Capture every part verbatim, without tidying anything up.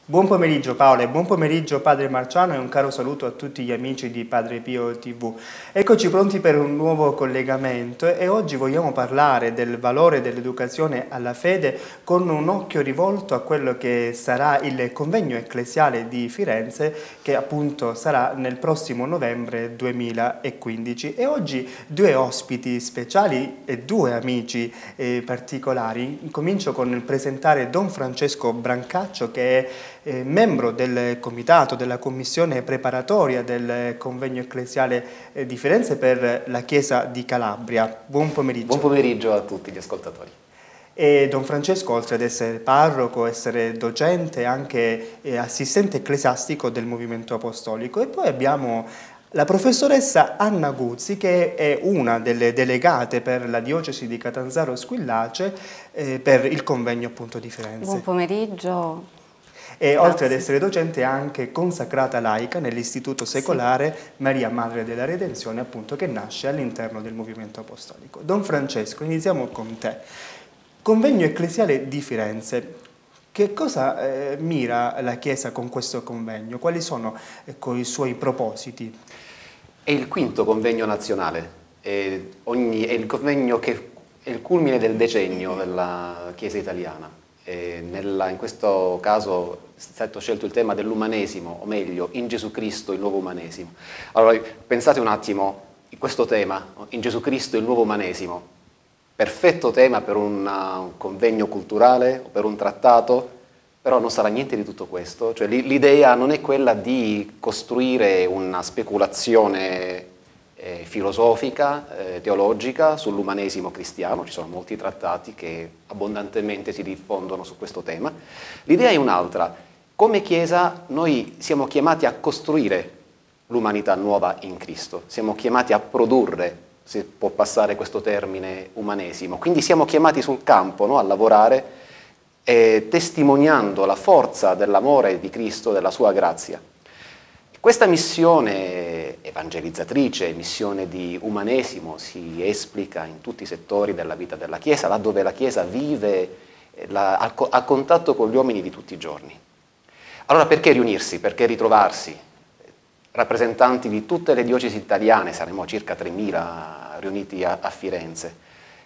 Buon pomeriggio Paola e buon pomeriggio Padre Marciano e un caro saluto a tutti gli amici di Padre Pio tivù. Eccoci pronti per un nuovo collegamento e oggi vogliamo parlare del valore dell'educazione alla fede con un occhio rivolto a quello che sarà il convegno ecclesiale di Firenze, che appunto sarà nel prossimo novembre duemilaquindici. E oggi due ospiti speciali e due amici eh, particolari. Comincio con il presentare Don Francesco Brancaccio, che è Eh, membro del comitato, della commissione preparatoria del convegno ecclesiale eh, di Firenze per la Chiesa di Calabria. Buon pomeriggio. Buon pomeriggio a tutti gli ascoltatori. E Don Francesco, oltre ad essere parroco, essere docente, è anche eh, assistente ecclesiastico del movimento apostolico. E poi abbiamo la professoressa Anna Guzzi, che è una delle delegate per la diocesi di Catanzaro Squillace eh, per il convegno appunto di Firenze. Buon pomeriggio. E Grazie. oltre ad essere docente è anche consacrata laica nell'Istituto Secolare sì. Maria Madre della Redenzione, appunto, che nasce all'interno del movimento apostolico. Don Francesco, iniziamo con te. Convegno ecclesiale di Firenze. Che cosa eh, mira la Chiesa con questo convegno? Quali sono ecco, i suoi propositi? È il quinto convegno nazionale, è, ogni, è il convegno che è il culmine del decennio della Chiesa italiana. E nella, in questo caso è stato scelto il tema dell'umanesimo, o meglio, in Gesù Cristo il nuovo umanesimo. Allora, pensate un attimo, in questo tema, in Gesù Cristo il nuovo umanesimo, perfetto tema per un, uh, un convegno culturale o per un trattato, però non sarà niente di tutto questo. Cioè, l'idea non è quella di costruire una speculazione Eh, filosofica, eh, teologica sull'umanesimo cristiano. Ci sono molti trattati che abbondantemente si diffondono su questo tema. L'idea è un'altra. Come Chiesa noi siamo chiamati a costruire l'umanità nuova in Cristo, siamo chiamati a produrre, se può passare questo termine, umanesimo. Quindi siamo chiamati sul campo, no, a lavorare eh, testimoniando la forza dell'amore di Cristo, della sua grazia. Questa missione evangelizzatrice, missione di umanesimo, si esplica in tutti i settori della vita della Chiesa, laddove la Chiesa vive la, a, a contatto con gli uomini di tutti i giorni. Allora perché riunirsi? Perché ritrovarsi? Rappresentanti di tutte le diocesi italiane, saremo circa tremila riuniti a, a Firenze.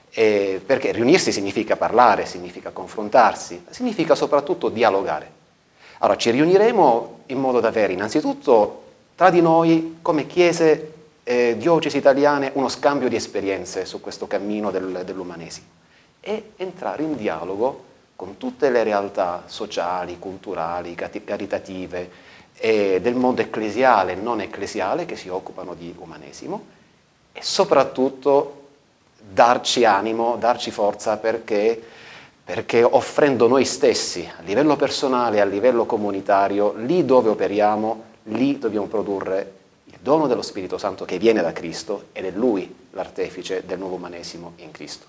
E perché riunirsi significa parlare, significa confrontarsi, significa soprattutto dialogare. Allora ci riuniremo in modo da avere innanzitutto tra di noi come chiese, eh, diocesi italiane, uno scambio di esperienze su questo cammino del, dell'umanesimo e entrare in dialogo con tutte le realtà sociali, culturali, caritative e del mondo ecclesiale e non ecclesiale che si occupano di umanesimo e soprattutto darci animo, darci forza perché perché offrendo noi stessi, a livello personale e a livello comunitario, lì dove operiamo, lì dobbiamo produrre il dono dello Spirito Santo che viene da Cristo ed è Lui l'artefice del nuovo umanesimo in Cristo.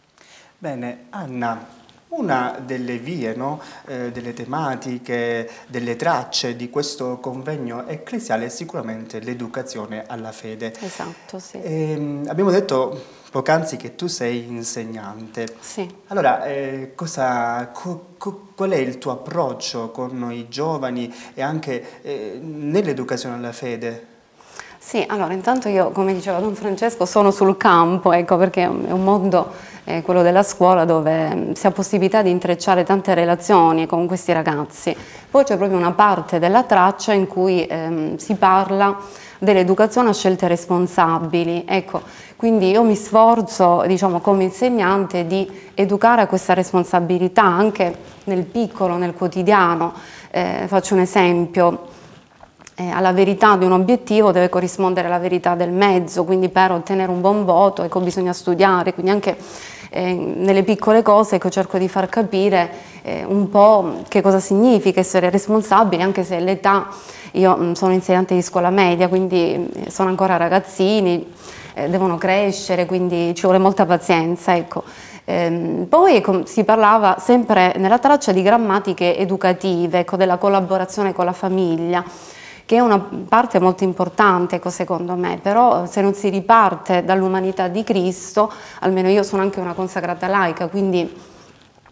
Bene, Anna, una delle vie, no, eh, delle tematiche, delle tracce di questo convegno ecclesiale è sicuramente l'educazione alla fede. Esatto, sì. E, abbiamo detto poc'anzi che tu sei insegnante. Sì. Allora, eh, cosa, co, co, qual è il tuo approccio con i giovani e anche eh, nell'educazione alla fede? Sì, allora intanto io, come diceva Don Francesco, sono sul campo, ecco, perché è un mondo, eh, quello della scuola, dove si ha possibilità di intrecciare tante relazioni con questi ragazzi. Poi c'è proprio una parte della traccia in cui ehm, si parla dell'educazione a scelte responsabili, ecco, quindi io mi sforzo, diciamo, come insegnante di educare a questa responsabilità anche nel piccolo, nel quotidiano. Eh, faccio un esempio. Alla verità di un obiettivo deve corrispondere la verità del mezzo, quindi per ottenere un buon voto ecco, bisogna studiare, quindi anche eh, nelle piccole cose ecco, cerco di far capire eh, un po' che cosa significa essere responsabili, anche se l'età, io mh, sono insegnante di scuola media, quindi sono ancora ragazzini, eh, devono crescere, quindi ci vuole molta pazienza, ecco. Ehm, poi ecco, si parlava sempre nella traccia di grammatiche educative, ecco, della collaborazione con la famiglia, che è una parte molto importante, ecco, secondo me, però se non si riparte dall'umanità di Cristo, almeno io sono anche una consacrata laica, quindi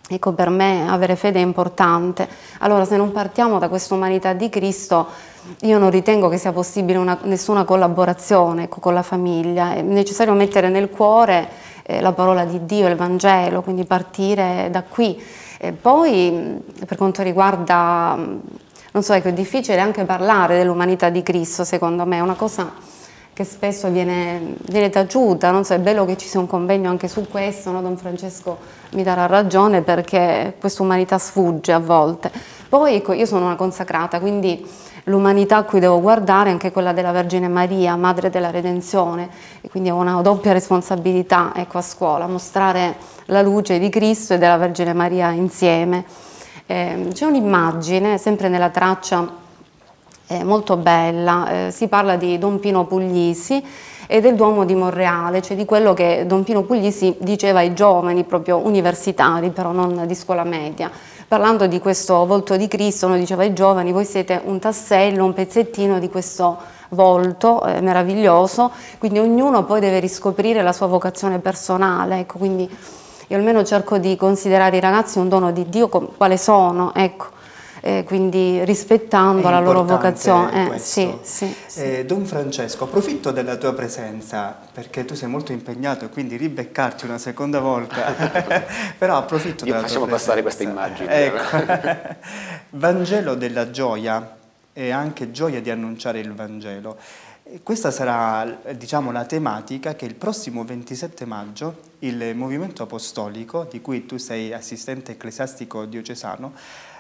Ecco, per me avere fede è importante. Allora, se non partiamo da questa umanità di Cristo, io non ritengo che sia possibile una, nessuna collaborazione, ecco, con la famiglia. È necessario mettere nel cuore eh, la parola di Dio, il Vangelo, quindi partire da qui. E poi, per quanto riguarda, non so, ecco, è difficile anche parlare dell'umanità di Cristo, secondo me, è una cosa che spesso viene, viene taciuta, non so, è bello che ci sia un convegno anche su questo, no? Don Francesco mi darà ragione, perché questa umanità sfugge a volte. Poi ecco, io sono una consacrata, quindi l'umanità a cui devo guardare è anche quella della Vergine Maria, Madre della Redenzione, e quindi ho una doppia responsabilità, ecco, a scuola, mostrare la luce di Cristo e della Vergine Maria insieme. Eh, c'è un'immagine, sempre nella traccia, è molto bella, eh, si parla di Don Pino Puglisi e del Duomo di Monreale, cioè di quello che Don Pino Puglisi diceva ai giovani proprio universitari, però non di scuola media. Parlando di questo volto di Cristo, noi diceva ai giovani: voi siete un tassello, un pezzettino di questo volto eh, meraviglioso, quindi ognuno poi deve riscoprire la sua vocazione personale, ecco, quindi io almeno cerco di considerare i ragazzi un dono di Dio quale sono, ecco. Eh, quindi rispettando È la loro vocazione. Eh, sì, sì, sì. Eh, Don Francesco, approfitto della tua presenza, perché tu sei molto impegnato e quindi ribeccarti una seconda volta, però approfitto Io della facciamo tua passare presenza. questa immagine. Ecco. Vangelo della gioia e anche gioia di annunciare il Vangelo. Questa sarà, diciamo, la tematica che il prossimo ventisette maggio il Movimento Apostolico, di cui tu sei assistente ecclesiastico diocesano,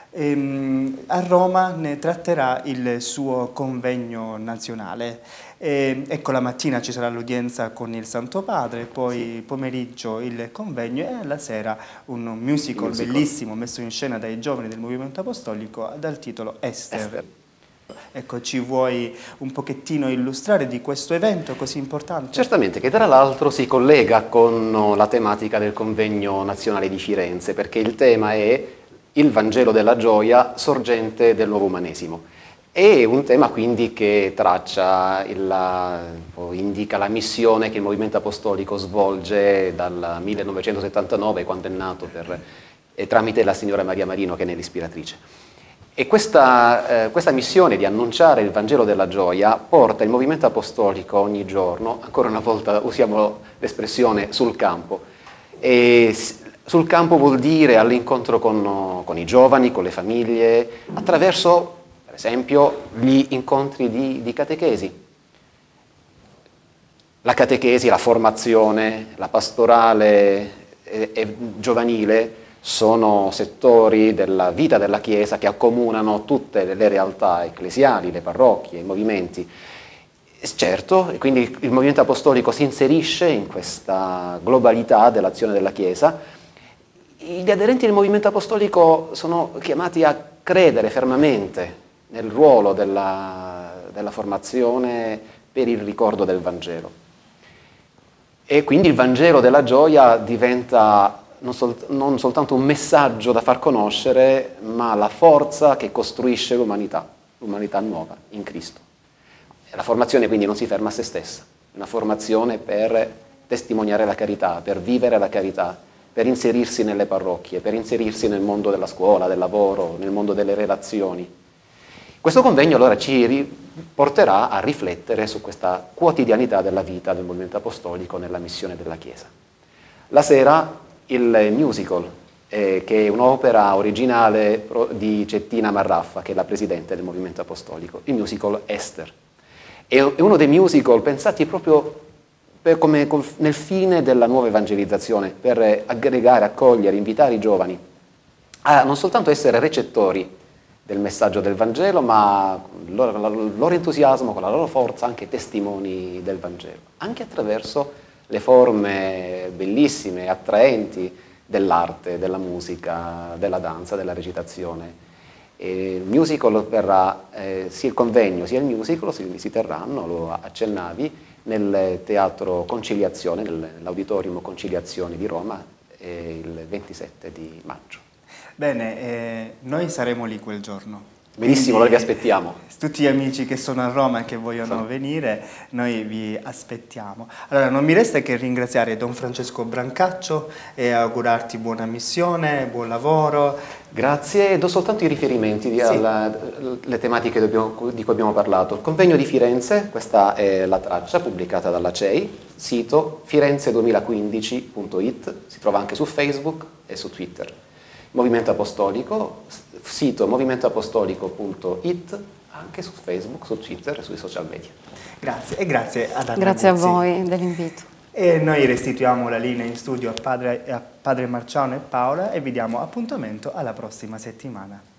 Ehm, a Roma ne tratterà il suo convegno nazionale. E, ecco, la mattina ci sarà l'udienza con il Santo Padre, poi pomeriggio il convegno e alla sera un musical, musical bellissimo messo in scena dai giovani del Movimento Apostolico dal titolo Esther. Esther. Ecco, ci vuoi un pochettino illustrare di questo evento così importante? Certamente, che tra l'altro si collega con la tematica del convegno nazionale di Firenze, perché il tema è il Vangelo della gioia, sorgente del nuovo umanesimo. È un tema quindi che traccia, il, o indica la missione che il Movimento Apostolico svolge dal millenovecentosettantanove, quando è nato, per, e tramite la signora Maria Marino, che ne è l'ispiratrice. E questa, eh, questa missione di annunciare il Vangelo della gioia porta il Movimento Apostolico ogni giorno, ancora una volta usiamo l'espressione sul campo, e sul campo vuol dire all'incontro con, con i giovani, con le famiglie, attraverso, per esempio, gli incontri di, di catechesi. La catechesi, la formazione, la pastorale e, e giovanile sono settori della vita della Chiesa che accomunano tutte le realtà ecclesiali, le parrocchie, i movimenti. Certo, quindi il Movimento Apostolico si inserisce in questa globalità dell'azione della Chiesa. Gli aderenti del Movimento Apostolico sono chiamati a credere fermamente nel ruolo della, della formazione per il ricordo del Vangelo. E quindi il Vangelo della gioia diventa non, sol, non soltanto un messaggio da far conoscere, ma la forza che costruisce l'umanità, l'umanità nuova in Cristo. La formazione quindi non si ferma a se stessa, è una formazione per testimoniare la carità, per vivere la carità, per inserirsi nelle parrocchie, per inserirsi nel mondo della scuola, del lavoro, nel mondo delle relazioni. Questo convegno allora ci porterà a riflettere su questa quotidianità della vita del Movimento Apostolico nella missione della Chiesa. La sera il musical, eh, che è un'opera originale di Cettina Marraffa, che è la presidente del Movimento Apostolico, il musical Esther. È uno dei musical pensati proprio per come nel fine della nuova evangelizzazione, per aggregare, accogliere, invitare i giovani a non soltanto essere recettori del messaggio del Vangelo, ma con il loro, il loro entusiasmo, con la loro forza, anche testimoni del Vangelo, anche attraverso le forme bellissime, attraenti dell'arte, della musica, della danza, della recitazione. E il musical verrà, eh, sia il convegno sia il musical si, si terranno, lo accennavi, nel Teatro Conciliazione, nell'Auditorium Conciliazione di Roma, eh, il ventisette di maggio. Bene, eh, noi saremo lì quel giorno. Benissimo, allora vi aspettiamo. Tutti gli amici che sono a Roma e che vogliono sì. venire, noi vi aspettiamo. Allora, non mi resta che ringraziare Don Francesco Brancaccio e augurarti buona missione, buon lavoro. Grazie, do soltanto i riferimenti sì. alle tematiche di cui abbiamo parlato. Il convegno di Firenze, questa è la traccia pubblicata dalla C E I, sito firenze duemilaquindici punto it, si trova anche su Facebook e su Twitter. Movimento Apostolico, sito movimento apostolico punto it, anche su Facebook, su Twitter e sui social media. Grazie e grazie ad Anna Grazie Guzzi. a voi dell'invito. E noi restituiamo la linea in studio a padre, a padre Marciano e Paola e vi diamo appuntamento alla prossima settimana.